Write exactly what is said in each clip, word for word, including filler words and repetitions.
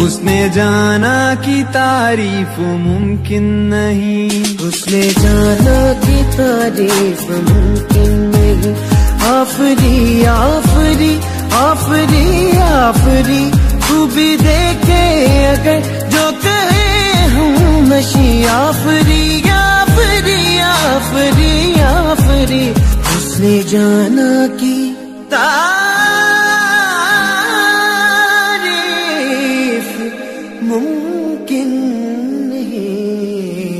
उसने जाना कि तारीफ मुमकिन नहीं, उसने जाना कि तारीफ मुमकिन नहीं। आफरी आफरी आफरी आफरी तू भी देखे अगर जो कहे हूँ नशी। आफरी आफरी आफरी आफरी उसने जाना कि मुमकिन नहीं।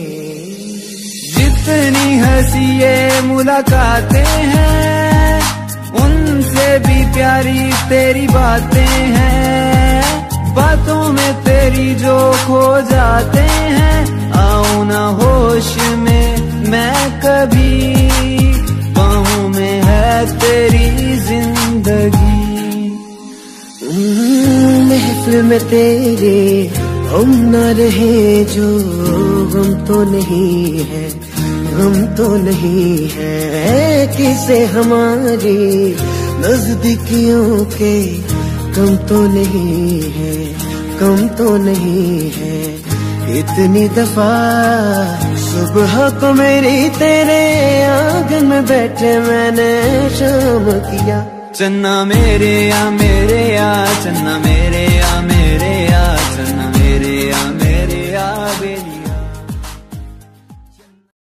जितनी हंसी ये मुलाकातें हैं, उनसे भी प्यारी तेरी बातें हैं। बातों में तेरी जो खो जाते हैं, आओ ना होश में मैं कभी, बाहों में है तेरी जिंदगी। महफिल में तेरे हम न रहे जो, गम तो नहीं है, गम तो नहीं है। किसे हमारी नजदीकियों के कम तो नहीं है, कम तो नहीं है। इतनी दफा सुबह को मेरी तेरे आंगन में बैठे मैंने शाम किया। चन्ना मेरे या मेरे या, चन्ना मेरे या मेरे या, चन्ना मेरे या